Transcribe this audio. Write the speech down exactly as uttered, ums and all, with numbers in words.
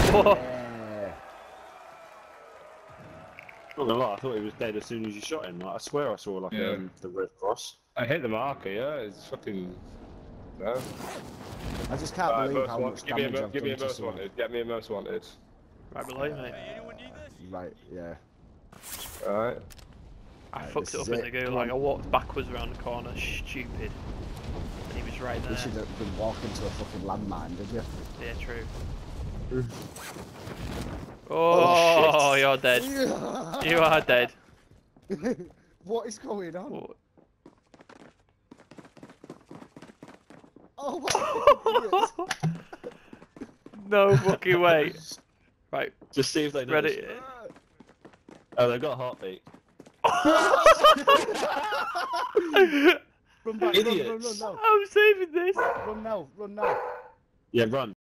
Yeah. Not gonna lie, I thought he was dead as soon as you shot him. Like, I swear I saw like Yeah. um, the red cross. I hit the marker, yeah, it's fucking... No. I just can't Right, believe most how want, much give me a, damage mo- I've give me done a to most someone. wanted, get me a most wanted. Right below you, mate. Right, yeah. Alright. I Right, fucked this it up is in it. the go, Come like on. I walked backwards around the corner, stupid. And he was right You there. should have been walking to a fucking landmine, did you? Yeah, true. Oh, Oh, you're dead. You are dead. What is going on? Oh. Oh my god! No fucking way. Right, Just see if they ready. notice. Oh, they've got a heartbeat. Run back, run, run, run Idiots. now. I'm saving this. Run now, run now. Yeah, run.